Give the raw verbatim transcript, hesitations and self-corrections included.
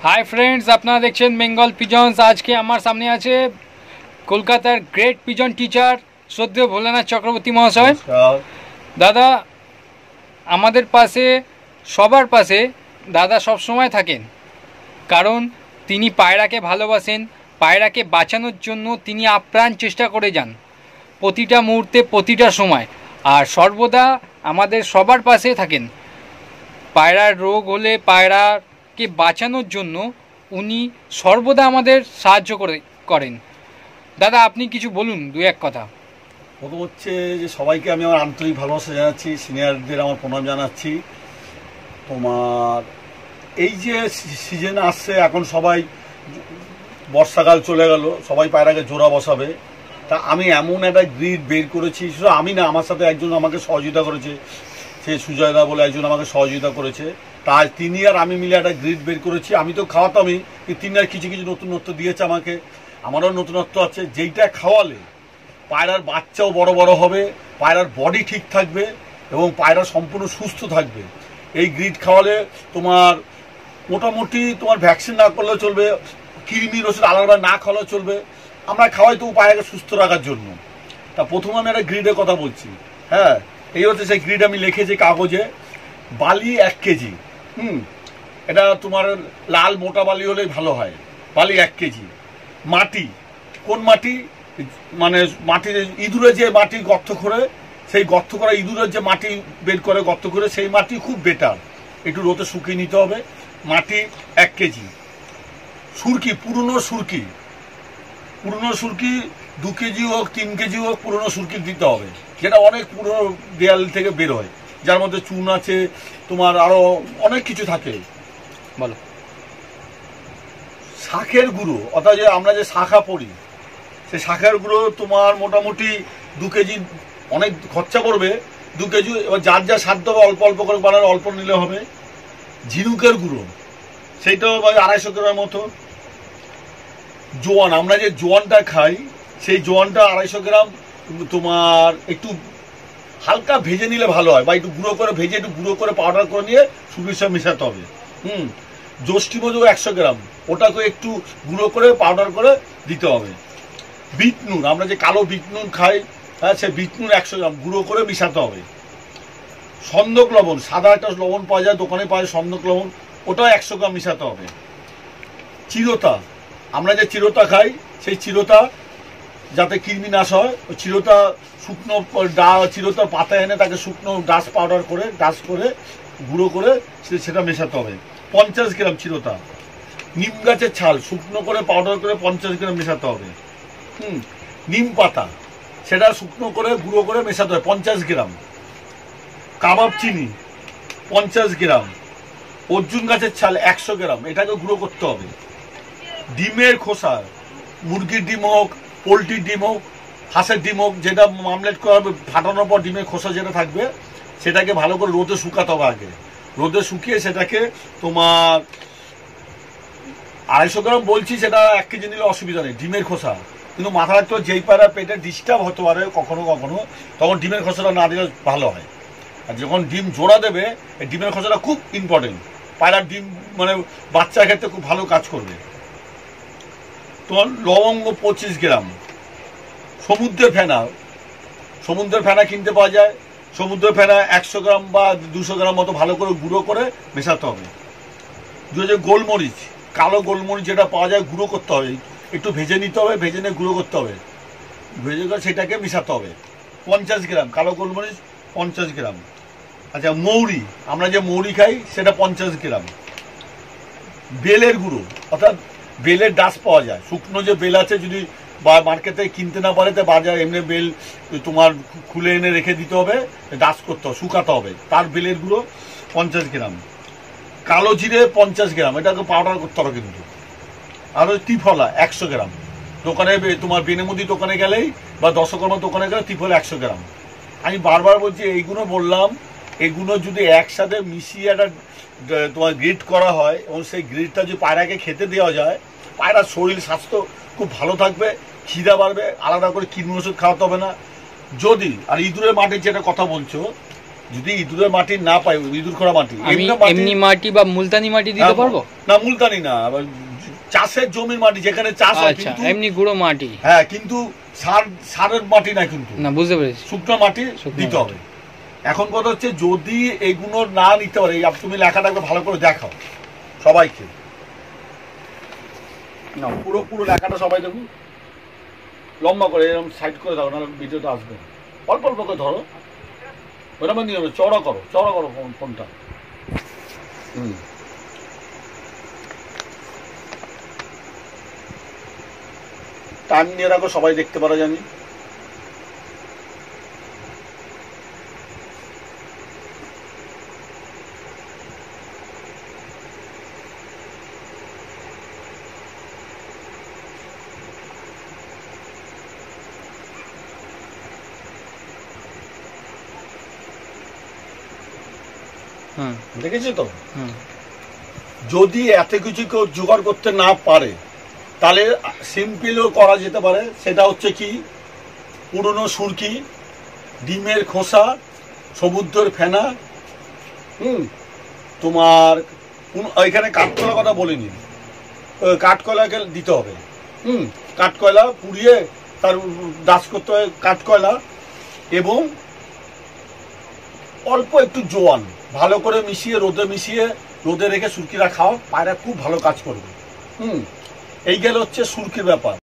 Hi friends, अपना देखছেন Bengal pigeons. আজকে আমার সামনে আছে কলকাতার গ্রেট পিজন টিচার শ্রদ্ধেয় ভোলানাথ চক্রবর্তী মহাশয়। দাদা আমাদের পাশে, সবার পাশে দাদা সব সময় থাকেন, কারণ তিনি পায়রাকে ভালোবাসেন। পায়রাকে বাঁচানোর জন্য তিনি আপ্রাণ চেষ্টা করে যান প্রতিটা মুহূর্তে, প্রতিটা সময়, আর সর্বদা আমাদের সবার পাশে থাকেন। পায়রার রোগ হলে পায়রাকে বাঁচানোর জন্য উনি সর্বদা আমাদের সাহায্য করে করেন। দাদা আপনি কিছু বলুন, দু এক কথা। প্রথম হচ্ছে যে সবাইকে আমি আমার আন্তরিক ভালোবাসা জানাচ্ছি, সিনিয়রদের আমার প্রণাম জানাচ্ছি। তোমার এই যে সিজন আসছে, এখন সবাই বর্ষাকাল চলে গেল, সবাই পায়রাকে জোড়া বসাবে। তা আমি এমন একটা গ্রিড বের করেছি, শুধু আমি না, আমার সাথে একজন আমাকে সহযোগিতা করেছে, সে সুজয়দা বলে একজন আমাকে সহযোগিতা করেছে। তাই তিনি আর আমি মিলে একটা গ্রিড বের করেছি। আমি তো খাওয়াতামই, তিনি আর কিছু কিছু নতুনত্ব দিয়েছে আমাকে, আমারও নতুনত্ব আছে। যেইটা খাওয়ালে পায়রার বাচ্চাও বড় বড় হবে, পায়রার বডি ঠিক থাকবে এবং পায়রা সম্পূর্ণ সুস্থ থাকবে। এই গ্রিড খাওয়ালে তোমার মোটামুটি তোমার ভ্যাকসিন না করলেও চলবে, কৃমির ওষুধ আলাদা না খাওয়ালেও চলবে। আমরা খাওয়াই তো পায়রাকে সুস্থ রাখার জন্য। তা প্রথমে আমি একটা গ্রিডের কথা বলছি। হ্যাঁ, এই হচ্ছে সেই গ্রিড আমি লিখেছি কাগজে। বালি এক কেজি, হুম এটা তোমার লাল মোটা বালি হলেই ভালো হয়। বালি এক কেজি। মাটি, কোন মাটি? মানে মাটি ইঁদুরে যে মাটি গর্ত করে, সেই গর্ত করা ইঁদুরের যে মাটি বের করে গর্ত করে, সেই মাটি খুব বেটার। একটু রোদে শুকিয়ে নিতে হবে। মাটি এক কেজি। সুরকি, পুরনো সুরকি, পুরনো সুরকি দু কেজি হোক তিন কেজি হোক, পুরনো সুরকি দিতে হবে, যেটা অনেক পুরনো দেয়াল থেকে বের হয়, যার মধ্যে চুন আছে, তোমার আরো অনেক কিছু থাকে। বলো। শাঁখের গুঁড়ো, অর্থাৎ যে আমরা যে শাঁখা পড়ি, সেই শাঁখের গুঁড়ো তোমার মোটামুটি দু কেজি, অনেক খরচা করবে, দু কেজি। এবার যার যা সাধ্য হবে অল্প অল্প করে বানালে অল্প নিলে হবে। ঝিনুকের গুঁড়ো, সেইটাও আড়াইশো গ্রামের মতো। জোয়ান, আমরা যে জোয়ানটা খাই, সেই জোয়ানটা আড়াইশো গ্রাম তোমার একটু হালকা ভেজে নিলে ভালো হয়, বা একটু গুঁড়ো করে ভেজে একটু গুঁড়ো করে পাউডার করে নিয়ে শুকিয়ে সব মেশাতে হবে। হুম জ্যোষ্ঠী মধু একশো গ্রাম, ওটাকে একটু গুঁড়ো করে পাউডার করে দিতে হবে। বিট নুন, আমরা যে কালো বিট নুন খাই, হ্যাঁ, সে বিট নুন একশো গ্রাম গুঁড়ো করে মিশাতে হবে। সন্দক লবণ, সাদা একটা লবণ পাওয়া যায়, দোকানে পাওয়া যায় সন্দক লবণ, ওটাও একশো গ্রাম মিশাতে হবে। চিরতা, আমরা যে চিরতা খাই, সেই চিরতা যাতে কৃমি নাশ হয়, ওই চিরতা শুকনো ডা চিরতার পাতা এনে তাকে শুকনো ডাস্ট পাউডার করে ডাস্ট করে গুঁড়ো করে সেটা মেশাতে হবে। পঞ্চাশ গ্রাম চিরতা। নিম গাছের ছাল শুকনো করে পাউডার করে পঞ্চাশ গ্রাম মেশাতে হবে। হুম নিম পাতা, সেটা শুকনো করে গুঁড়ো করে মেশাতে হবে, পঞ্চাশ গ্রাম। কাবাব চিনি পঞ্চাশ গ্রাম। অর্জুন গাছের ছাল একশো গ্রাম, এটাকে গুঁড়ো করতে হবে। ডিমের খোসা, মুরগির ডিম হোক, পোলট্রির ডিম হোক, হাঁসের ডিম হোক, যেটা মামলেট করা হবে, ফাটানোর পর ডিমের খোসা যেটা থাকবে, সেটাকে ভালো করে রোদে শুকাতে হবে আগে। রোদে শুকিয়ে সেটাকে তোমার আড়াইশো গ্রাম বলছি, সেটা এক কেজি নিলে অসুবিধা নেই। ডিমের খোসা কিন্তু মাথা রাখতে হবে, যেই পায়রা পেটে ডিস্টার্ব হতে পারে কখনো কখনো, তখন ডিমের খোসাটা না দিলে ভালো হয়। আর যখন ডিম জোড়া দেবে, এই ডিমের খোসাটা খুব ইম্পর্টেন্ট। পায়রার ডিম মানে বাচ্চার ক্ষেত্রে খুব ভালো কাজ করবে। তোমার লবঙ্গ পঁচিশ গ্রাম। সমুদ্রের ফেনা, সমুদ্রের ফেনা কিনতে পাওয়া যায়, সমুদ্রের ফেনা একশো গ্রাম বা দুশো গ্রাম মতো ভালো করে গুঁড়ো করে মেশাতে হবে। দু গোলমরিচ, কালো গোলমরিচ যেটা পাওয়া যায়, গুঁড়ো করতে হবে, একটু ভেজে নিতে হবে, ভেজে নিয়ে গুঁড়ো করতে হবে, ভেজে করে সেটাকে মেশাতে হবে। পঞ্চাশ গ্রাম কালো গোলমরিচ, পঞ্চাশ গ্রাম। আচ্ছা, মৌরি, আমরা যে মৌরি খাই, সেটা পঞ্চাশ গ্রাম। বেলের গুঁড়ো, অর্থাৎ বেলের ডাস্ট পাওয়া যায়, শুকনো যে বেল আছে, যদি বা মার্কেটে কিনতে না পারে, তো বাজার এমনি বেল তোমার খুলে এনে রেখে দিতে হবে, ডাস্ট করতে হবে, শুকাতে হবে, তার বেলের গুঁড়ো পঞ্চাশ গ্রাম। কালো জিরে পঞ্চাশ গ্রাম, এটাকে পাউডার করতে হবে কিন্তু। আর ওই ত্রিফলা একশো গ্রাম, দোকানে তোমার বেনেমুদি দোকানে গেলেই বা দশকর্মা দোকানে গেলে ত্রিফলা একশো গ্রাম। আমি বারবার বলছি, এইগুলো বললাম, এগুলো যদি একসাথে মিশিয়ে একটা তোমার গ্রিড করা হয় এবং সেই গ্রিডটা যদি পায়রাকে খেতে দেওয়া যায়, পায়রার শরীর স্বাস্থ্য খুব ভালো থাকবে, খিদা বাড়বে, আলাদা করে কৃমি ওষুধ খাওয়াতে হবে না। যদি আর ইঁদুরের মাটির যেটা কথা বলছো, যদি ইঁদুরের মাটি না পাই, ইঁদুর খোঁড়া মাটি, আমি এমনি মাটি বা মুলতানি মাটি দিতে পারবো? না, মুলতানি না, চাষের জমির মাটি যেখানে চাষ হয়, আচ্ছা এমনি গুঁড়ো মাটি। হ্যাঁ, কিন্তু সার সারের মাটি না, কিন্তু না, বুঝতে পেরেছি, শুকনো মাটি দিতে হবে। এখন কথা হচ্ছে যদি এইগুলো না নিতে পারে, তুমি লেখাটা ভালো করে দেখাও সবাইকে, না পুরো পুরো লেখাটা সবাই দেখুন, লম্বা করে এরকম সাইড করে দাও, নাহলে ভিডিওটা আসবে। অল্প অল্প করে ধরো, ওরকম নিয়মে চড়া করো, চড়া করো ফোনটা। হুম, টাইম নিয়ে রাখো, সবাই দেখতে পারো জানি। দেখেছি তো? যদি এত কিছু কেউ জোগাড় করতে না পারে, তাহলে সিম্পলও করা যেতে পারে। সেটা হচ্ছে কি, পুরনো সুরকি, ডিমের খোসা, সমুদ্রের ফেনা, হুম তোমার এখানে কাঠকয়লা কথা বলিনি, কাঠকয়লাকে দিতে হবে। হুম কাঠকয়লা পুড়িয়ে তার ডাস্ট করতে হয় কাঠকয়লা, এবং অল্প একটু জোয়ান ভালো করে মিশিয়ে রোদে মিশিয়ে রোদে রেখে সুরকিরা খাও, পায়রা খুব ভালো কাজ করবে। হুম এই গেল হচ্ছে সুরকির ব্যাপার।